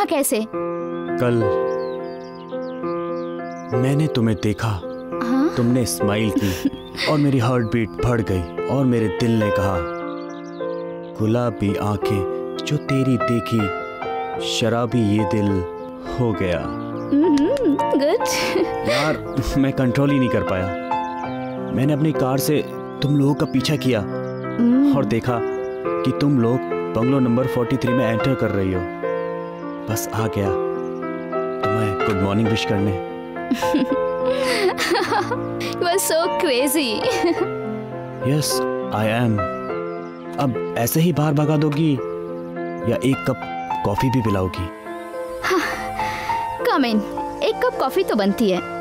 कैसे? कल मैंने तुम्हें देखा। हाँ? तुमने स्माइल की और मेरी हार्ट बीट बढ़ गई और मेरे दिल ने कहा, गुलाबी आंखें जो तेरी देखी, शराबी ये दिल हो गया। गुड। यार मैं कंट्रोल ही नहीं कर पाया। मैंने अपनी कार से तुम लोगों का पीछा किया और देखा कि तुम लोग बंगलो नंबर 43 में एंटर कर रही हो। बस आ गया तुम्हें गुड मॉर्निंग विश करने। You are so crazy. Yes, I am. अब ऐसे ही बाहर भगा दोगी या एक कप कॉफी भी पिलाओगी? Come in. एक कप कॉफी तो बनती है।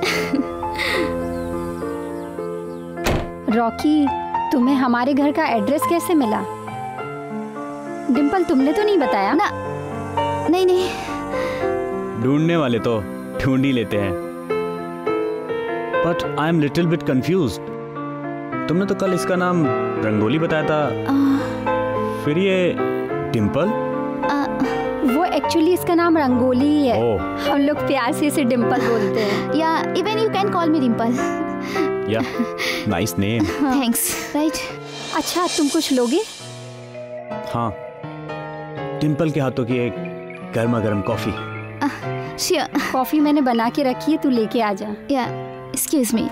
रॉकी, तुम्हें हमारे घर का एड्रेस कैसे मिला? डिम्पल, तुमने तो नहीं बताया ना? नहीं। ढूंढने वाले तो ढूंढ ही लेते हैं। But I am little bit confused. तुमने तो कल इसका नाम रंगोली बताया था, फिर ये डिम्पल? वो एक्चुअली इसका नाम रंगोली ही है। हम लोग प्यार से इसे डिम्पल बोलते हैं। या even you can call me Dimple. या नाइस नेम। थैंक्स। राइट। अच्छा, तुम कुछ लोगे? हाँ, डिम्पल के हाथों की एक गर्मा गर्म कॉफी। श्योर। कॉफी मैंने बना के रखी है, तू लेके आ जा। या एक्सक्यूज मी।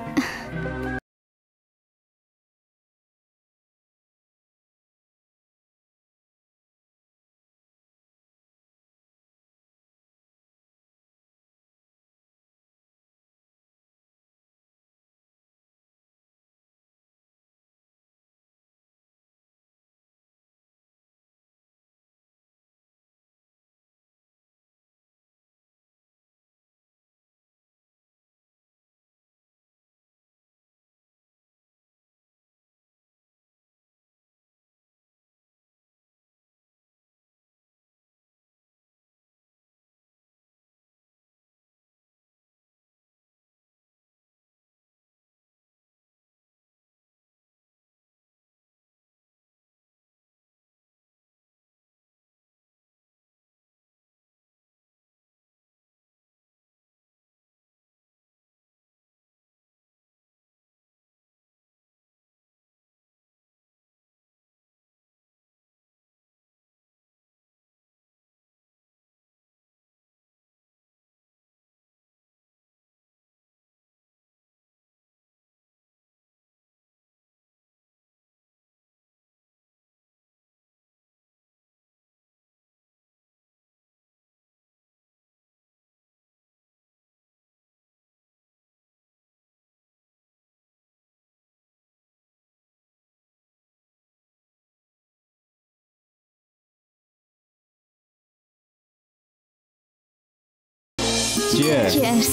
Cheers.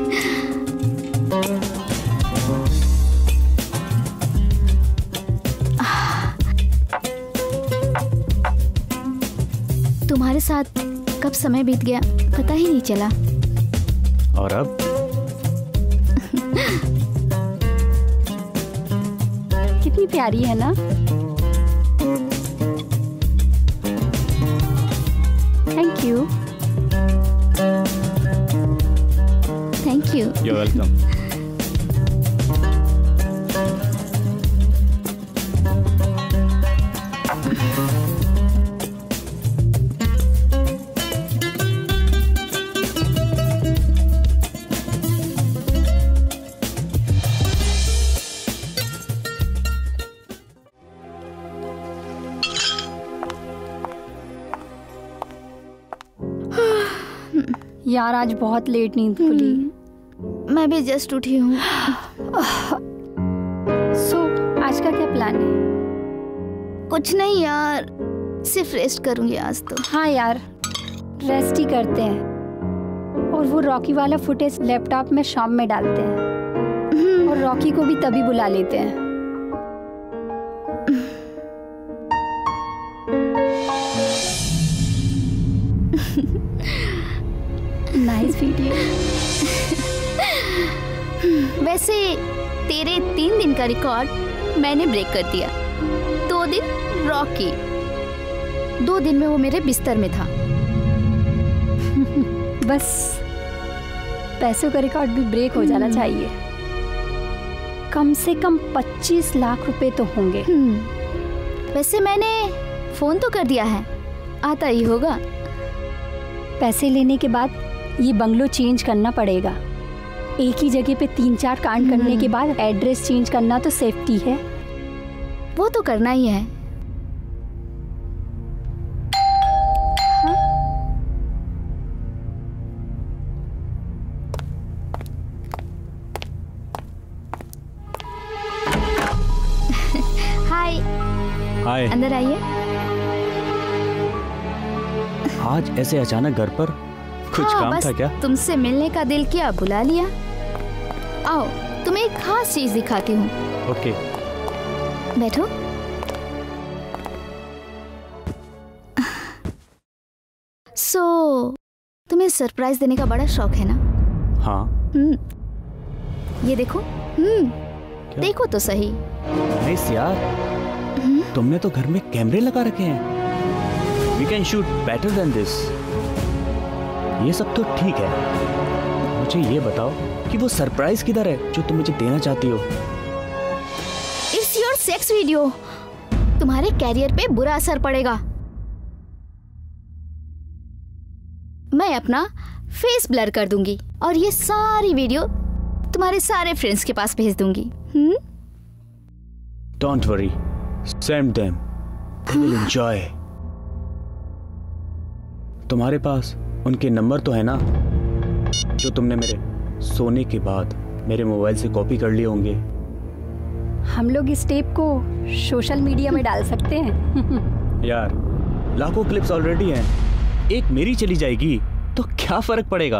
तुम्हारे साथ कब समय बीत गया पता ही नहीं चला। और अब कितनी प्यारी है ना? Thank you. Thank you. You're welcome. यार आज बहुत लेट नींद खुली। मैं भी जस्ट उठी हूँ। सो आज का क्या प्लान है? कुछ नहीं यार, सिर्फ रेस्ट करूंगी आज तो। हाँ यार, रेस्ट ही करते हैं। और वो रॉकी वाला फुटेज लैपटॉप में शाम में डालते हैं और रॉकी को भी तभी बुला लेते हैं। Nice video. वैसे तेरे 3 दिन का रिकॉर्ड मैंने ब्रेक कर दिया। 2 दिन रॉकी, 2 दिन में वो मेरे बिस्तर में था। बस पैसों का रिकॉर्ड भी ब्रेक हो जाना चाहिए। कम से कम 25 लाख रुपए तो होंगे। वैसे मैंने फोन तो कर दिया है, आता ही होगा। पैसे लेने के बाद ये बंगलो चेंज करना पड़ेगा। एक ही जगह पे 3-4 कांड करने के बाद एड्रेस चेंज करना तो सेफ्टी है। वो तो करना ही है। हाय। हाय। अंदर आइए। आज ऐसे अचानक घर पर कुछ हाँ, काम था क्या? तुमसे मिलने का दिल किया, बुला लिया। आओ, तुम्हें एक खास चीज दिखाती हूँ। ओके। बैठो। तुम्हें सरप्राइज देने का बड़ा शौक है ना? हाँ। ये देखो। देखो तो सही। नाइस यार। तुमने तो घर में कैमरे लगा रखे हैं। We can shoot better than this। ये सब तो ठीक है, मुझे ये बताओ कि वो सरप्राइज किधर है जो तुम मुझे देना चाहती हो? It's your sex video। तुम्हारे कैरियर पे बुरा असर पड़ेगा। मैं अपना फेस ब्लर कर दूंगी और ये सारी वीडियो तुम्हारे सारे फ्रेंड्स के पास भेज दूंगी। Don't worry, send them, they will enjoy। तुम्हारे पास उनके नंबर तो है ना, जो तुमने मेरे सोने के बाद मेरे मोबाइल से कॉपी कर लिए होंगे। हम लोग इस टेप को सोशल मीडिया में डाल सकते हैं। यार, लाखों क्लिप्स ऑलरेडी हैं, एक मेरी चली जाएगी तो क्या फर्क पड़ेगा?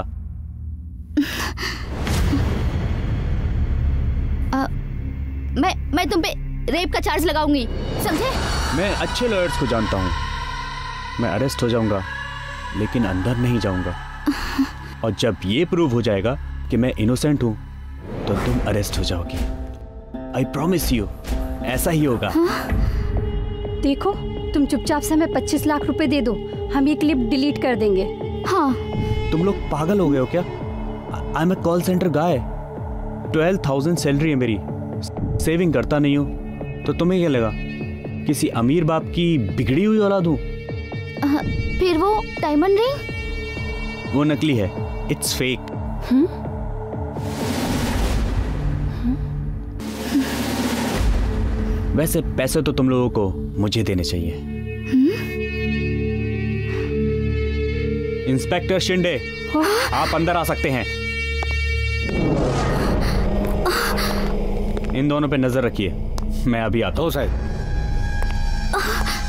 मैं तुम पे रेप का चार्ज लगाऊंगी, समझे? मैं अच्छे लॉयर्स को जानता हूँ। मैं अरेस्ट हो जाऊंगा लेकिन अंदर नहीं जाऊंगा। और जब ये प्रूव हो जाएगा कि मैं इनोसेंट हूँ तो तुम अरेस्ट हो जाओगी। आई प्रॉमिस यू, ऐसा ही होगा। देखो, तुम चुपचाप से हमें 25 लाख रुपए दे दो, हम ये क्लिप डिलीट कर देंगे। हाँ। तुम लोग पागल हो गए हो क्या? I am a call center guy. 12,000 salary है मेरी, सेविंग करता नहीं हूँ, तो तुम्हें क्या लगा किसी अमीर बाप की बिगड़ी हुई औलाद हूँ? फिर वो डायमंड रिंग? वो नकली है, इट्स फेक। वैसे पैसे तो तुम लोगों को मुझे देने चाहिए। इंस्पेक्टर शिंदे, आप अंदर आ सकते हैं। इन दोनों पे नजर रखिए, मैं अभी आता हूँ। साहब